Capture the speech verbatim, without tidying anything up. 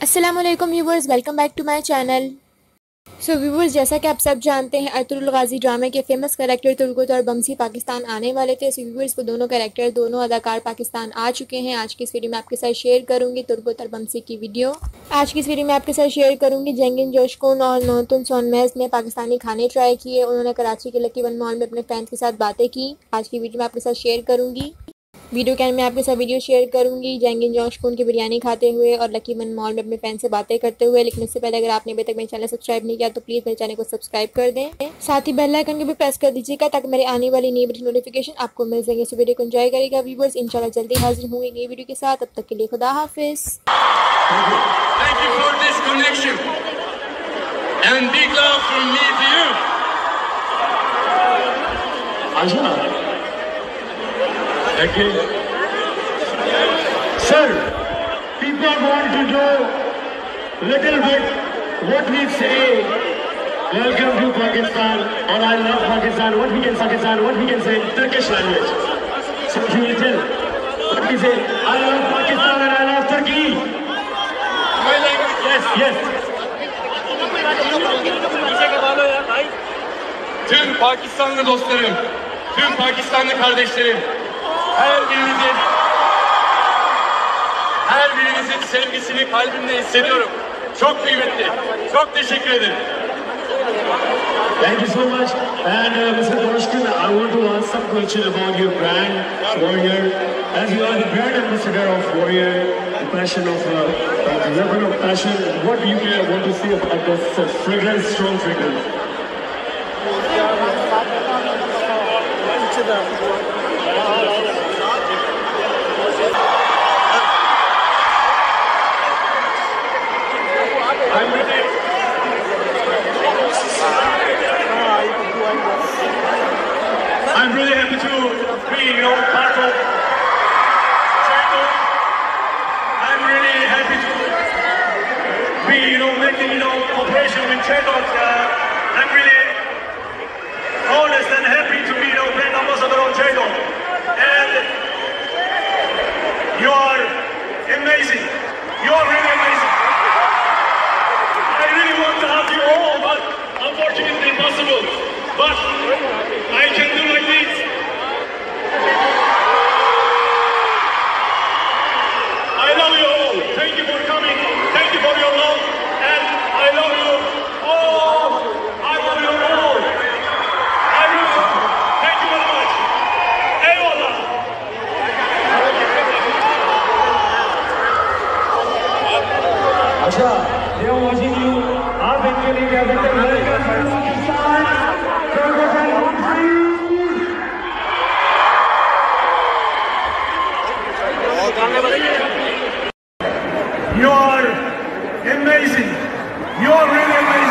अस्सलाम वालेकुम viewers, welcome back to my channel. So viewers, जैसा कि आप सब जानते हैं अर्तुगरुल गाजी ड्रामे के फेमस कैरेक्टर तुर्गुत और बमसी पाकिस्तान आने वाले थे। सो व्यूवर्स, वो दोनों कैरेक्टर दोनों अदाकार पाकिस्तान आ चुके हैं। आज की इस वीडियो में आपके साथ शेयर करूंगी तुर्गुत और बमसी की वीडियो। आज की इस वीडियो में आपके साथ शेयर करूंगी जंगिन जोशकुन और नौतुन सोनमेज ने पाकिस्तानी खाने ट्राई किए। उन्होंने कराची के लकी वन मॉल में अपने फैंस के साथ बातें की। आज की वीडियो में आपके साथ शेयर करूंगी। वीडियो के एंड में आपके साथ वीडियो शेयर करूंगी जंगिन जोशकुन की बिरयानी खाते हुए और लकी वन मॉल में अपने फैन से बातें करते हुए। लेकिन इससे पहले अगर आपने अभी तक मेरे चैनल सब्सक्राइब नहीं किया तो प्लीज़ मेरे चैनल को सब्सक्राइब कर दें, साथ ही बेल आइकन को भी प्रेस कर दीजिएगा ताकि मेरे आने वाली नई वीडियो नोटिफिकेशन आपको मिल सके। इस वीडियो को एंजॉय करेगा व्यूअर्स। इंशाल्लाह जल्दी हाजिर होंगे नई वीडियो के साथ। तब तक के लिए खुदा हाफिज। Okay. Sir, people want to know little bit what we say. Welcome to Pakistan, or I love Pakistan. What we can Pakistan, what we can say in Turkish language. So you will tell. What we say? I love Pakistan and I love Turkey. My language. Yes, yes. Tüm Pakistanlı dostlarım, tüm Pakistanlı kardeşlerim. Her birinizin, her birinizin sevgisini kalbimde hissediyorum. Çok kıymetli, çok teşekkür ederim. Thank you so much. And uh, Mister Doshkin, I want to ask some question about your brand, Warrior. As you are the brand ambassador of Warrior, the passion of, uh, the weapon of passion, what do you uh, want to say about this uh, fragrance, strong fragrance? I'm really, I'm really happy to be, you know, part of Chaco. I'm really happy to be, you know, making, you know, cooperation with Chaco. Uh, I'm really honest and happy to be, you know, brand ambassador of Chaco. And you are amazing. You are really amazing. I really want to have you all, but unfortunately impossible. But I can do like this. I love you all. Thank you for coming. Thank you for your love. And I love you all. I love you all. I love you. Thank you very much. Eyvallah. Asha, they are watching you. आप इनके लिए क्या कहते हैं? You are amazing. You are really amazing.